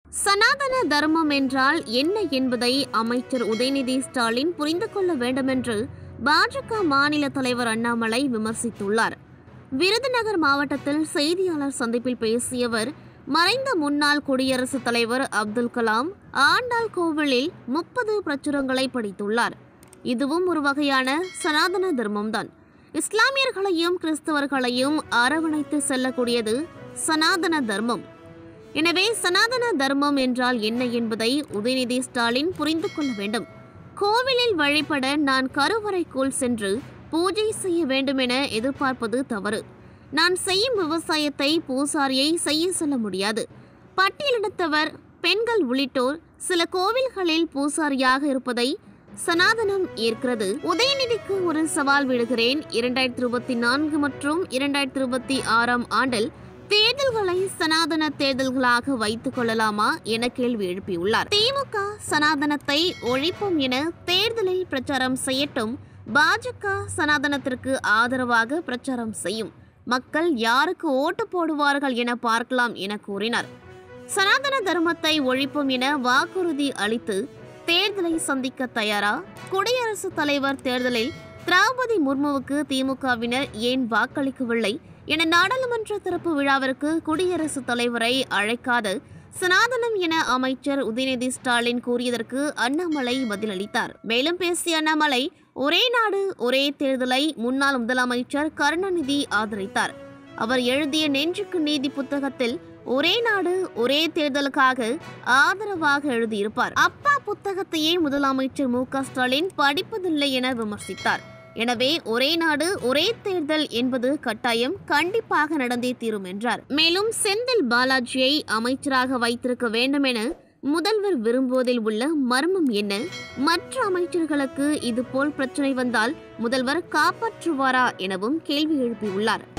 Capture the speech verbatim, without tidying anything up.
சனாதன தர்மம் என்றால் என்ன என்பதை அமைச்சர் உதயநிதி ஸ்டாலின் புரிந்து கொள்ள வேண்டுமென்று பாஜக மாநில தலைவர் அண்ணாமலை விமர்சித்துள்ளார். விருதுநகர் மாவட்டத்தில் செய்தியாளர் சந்திப்பில் பேசியவர், மறைந்த முன்னாள் குடியரசுத் தலைவர் அப்துல் கலாம் ஆண்டாள் கோவிலில் முப்பது பிரச்சுரங்களை படித்துள்ளார். இதுவும் ஒரு வகையான சனாதன தர்மம்தான். இஸ்லாமியர்களையும் கிறிஸ்தவர்களையும் அரவணைத்து செல்லக்கூடியது சனாதன தர்மம். எனவே சனாதன தர்மம் என்றால் என்ன என்பதை உதயநிதி ஸ்டாலின் புரிந்து கொள்ள வேண்டும். கோவிலில் வழிபட நான் கருவறைக்குள் சென்று பூஜை செய்ய வேண்டும் என எதிர்பார்ப்பது தவறு. நான் செய்யும் விவசாயத்தை பூசாரியை செய்ய சொல்ல முடியாது. பட்டியலிடத்தவர், பெண்கள் உள்ளிட்டோர் சில கோவில்களில் பூசாரியாக இருப்பதை சனாதனம் ஏற்கிறது. உதயநிதிக்கு ஒரு சவால் விடுகிறேன். இரண்டாயிரத்தி இருபத்தி நான்கு மற்றும் இரண்டாயிரத்தி இருபத்தி ஆறாம் ஆண்டில் தேர்தல்களை சனாதன தேர்தல்களாக வைத்துக் கொள்ளலாமா என கேள்வி எழுப்பியுள்ளார். திமுக சனாதனத்தை ஒழிப்போம் என தேர்தலில் பிரச்சாரம் செய்யட்டும். பாஜக சனாதனத்திற்கு ஆதரவாக பிரச்சாரம் செய்யும். மக்கள் யாருக்கு ஓட்டு போடுவார்கள் என பார்க்கலாம் என கூறினார். சனாதன தர்மத்தை ஒழிப்போம் என வாக்குறுதி அளித்து தேர்தலை சந்திக்க தயாரா? குடியரசுத் தலைவர் தேர்தலில் திரௌபதி முர்முவுக்கு திமுகவினர் ஏன் வாக்களிக்கவில்லை என நாடாளுமன்ற திறப்பு விழாவிற்கு குடியரசுத் தலைவரை அழைக்காது சனாதனம் என அமைச்சர் உதயநிதி ஸ்டாலின் கூறியதற்கு அண்ணாமலை பதிலளித்தார். மேலும் பேசிய அண்ணாமலை, ஒரே நாடு ஒரே தேர்தலை முன்னாள் முதலமைச்சர் கருணாநிதி ஆதரித்தார். அவர் எழுதிய நெஞ்சுக்கு நீதி புத்தகத்தில் ஒரே நாடு ஒரே தேர்தலுக்காக ஆதரவாக எழுதியிருப்பார். அப்பா புத்தகத்தையே முதலமைச்சர் மு க ஸ்டாலின் படிப்பதில்லை என விமர்சித்தார். எனவே ஒரே நாடு ஒரே தேர்தல் என்பது கட்டாயம் கண்டிப்பாக நடந்தே தீரும் என்றார். மேலும் செந்தில் பாலாஜியை அமைச்சராக வைத்திருக்க வேண்டும் என முதல்வர் விரும்புவதில் உள்ள மர்மம் என்ன? மற்ற அமைச்சர்களுக்கு இதுபோல் பிரச்சனை வந்தால் முதல்வர் காப்பாற்றுவாரா எனவும் கேள்வி எழுப்பியுள்ளார்.